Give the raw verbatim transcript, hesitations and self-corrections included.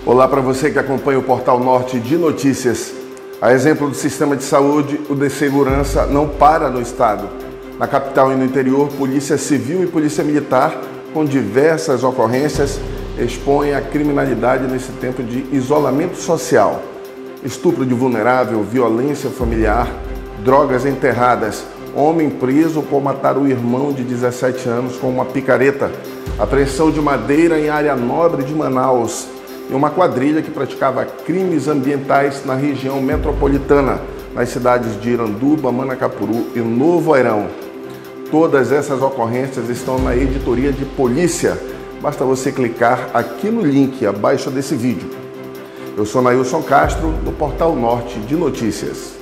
Olá para você que acompanha o Portal Norte de Notícias. A exemplo do sistema de saúde, o de segurança não para no estado. Na capital e no interior, Polícia Civil e Polícia Militar, com diversas ocorrências, expõem a criminalidade nesse tempo de isolamento social. Estupro de vulnerável, violência familiar, drogas enterradas, homem preso por matar o irmão de dezessete anos com uma picareta, apreensão de madeira em área nobre de Manaus, e uma quadrilha que praticava crimes ambientais na região metropolitana, nas cidades de Iranduba, Manacapuru e Novo Airão. Todas essas ocorrências estão na editoria de polícia. Basta você clicar aqui no link abaixo desse vídeo. Eu sou Nailson Castro, do Portal Norte de Notícias.